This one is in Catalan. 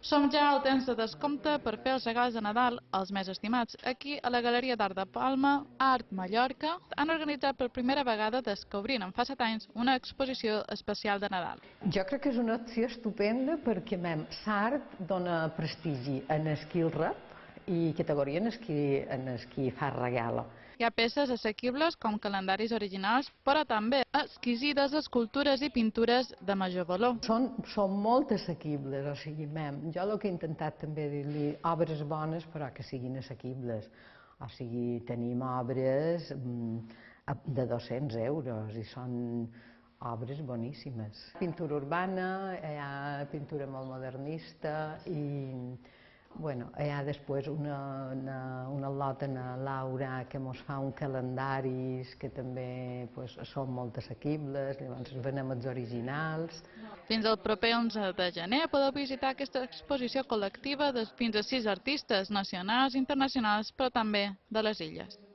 Som ja al temps de descompte per fer els regals de Nadal als més estimats. Aquí, a la Galeria d'Art de Palma, Art Mallorca, han organitzat per primera vegada, descobrint en fa 7 anys, una exposició especial de Nadal. Jo crec que és una opció estupenda perquè l'art dona prestigi en el qui el rep i categoria en el qui fa regala. Hi ha peces assequibles com calendaris originals, però també exquisides escultures i pintures de major valor. Són molt assequibles, o sigui, jo el que he intentat també dir-li obres bones però que siguin assequibles. O sigui, tenim obres de 200 euros i són obres boníssimes. Pintura urbana, hi ha pintura molt modernista i hi ha després una lota en Laura que ens fa un calendaris que també són molt assequibles, llavors venem els originals. Fins al proper 11 de gener podeu visitar aquesta exposició col·lectiva de fins a 6 artistes nacionals i internacionals, però també de les illes.